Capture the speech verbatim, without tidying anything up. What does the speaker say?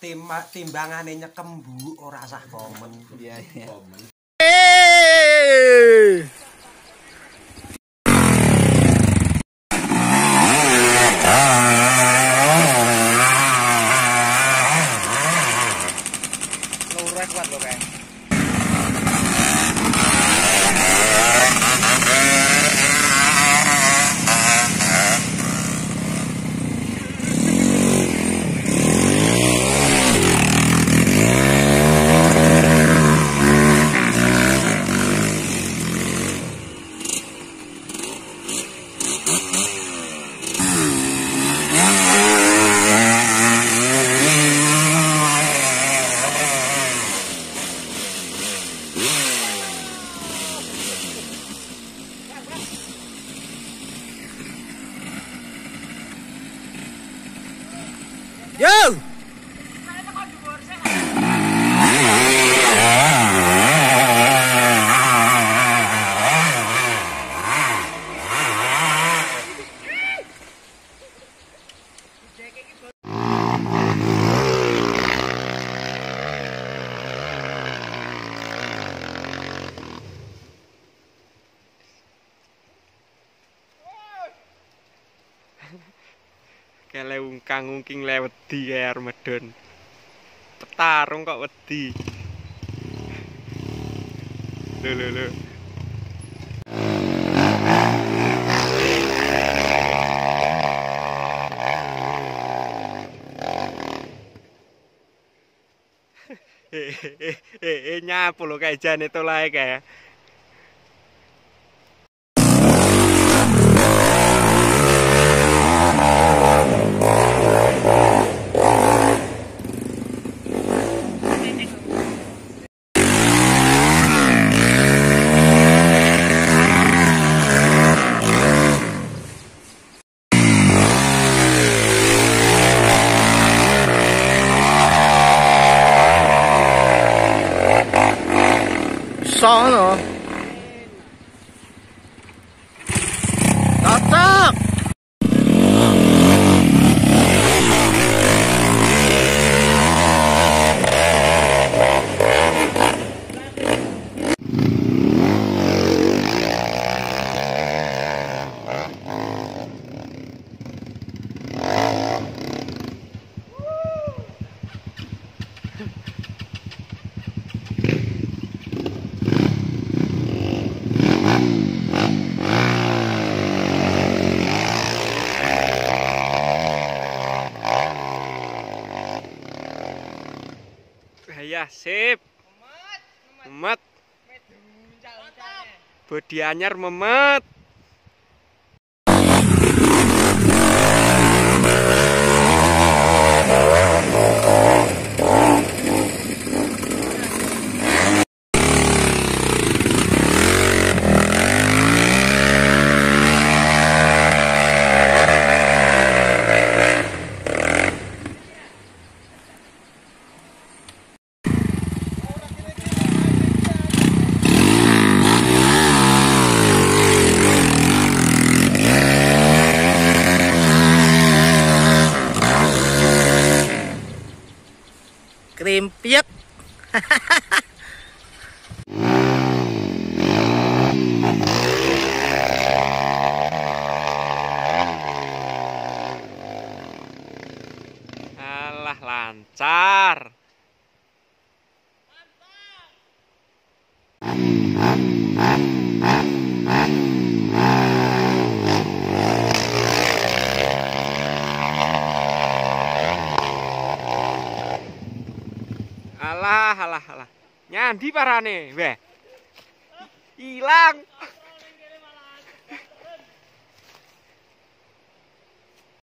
tim timbangane nyekem Bu ora sah komen. Iya iya. Lurus kuat lho kae. Yo! Kele ungkang ungking le wedi kaya Armedon. Petarung kok wedi. Lho lho lho. Eh eh eh eh nyapu lho kayak jane tolae kayak. Sono. Cocok. Ya sip. Memet. Bodi anyar memet. Krimpiek. Alah lancar. Alah alah alah. Nyandi parane, weh. Hilang.